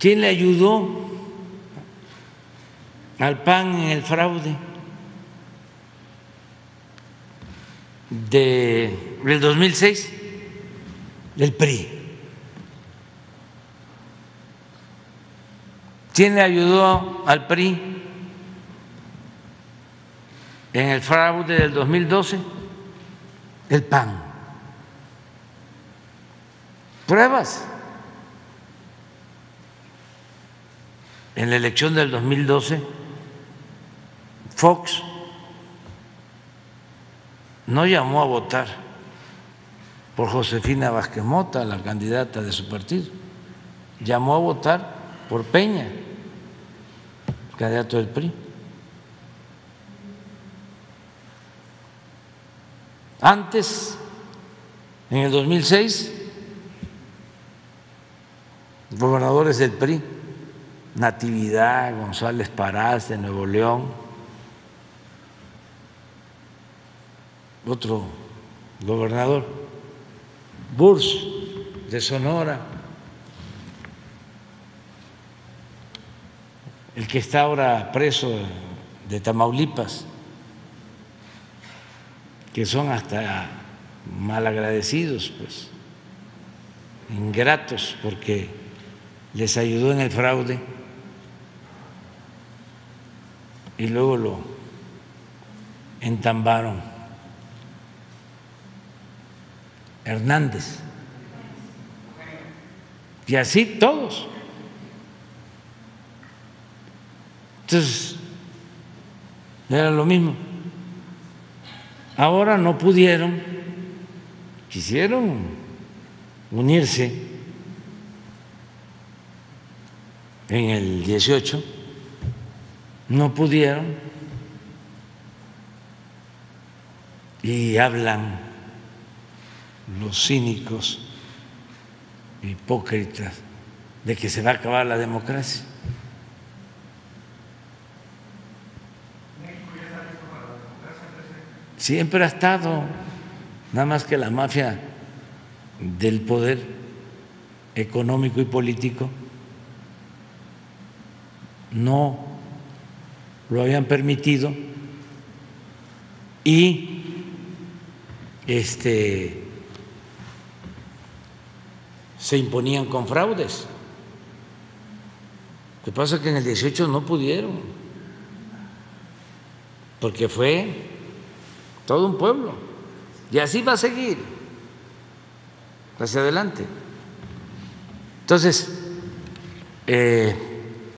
¿Quién le ayudó al PAN en el fraude del 2006? El PRI. ¿Quién le ayudó al PRI en el fraude del 2012? El PAN. Pruebas. En la elección del 2012, Fox no llamó a votar por Josefina Vázquez Mota, la candidata de su partido, llamó a votar por Peña, candidato del PRI. Antes, en el 2006, gobernadores del PRI, Natividad, González Parás de Nuevo León, otro gobernador, Burs de Sonora, el que está ahora preso de Tamaulipas, que son hasta malagradecidos, pues, ingratos, porque les ayudó en el fraude y luego lo entambaron. Hernández. Y así todos. Entonces, era lo mismo. Ahora no pudieron, quisieron unirse en el 18, no pudieron y hablan los cínicos, hipócritas, de que se va a acabar la democracia. Siempre ha estado, nada más que la mafia del poder económico y político no lo habían permitido y se imponían con fraudes. Lo que pasa es que en el 18 no pudieron, porque fue todo un pueblo, y así va a seguir hacia adelante. Entonces,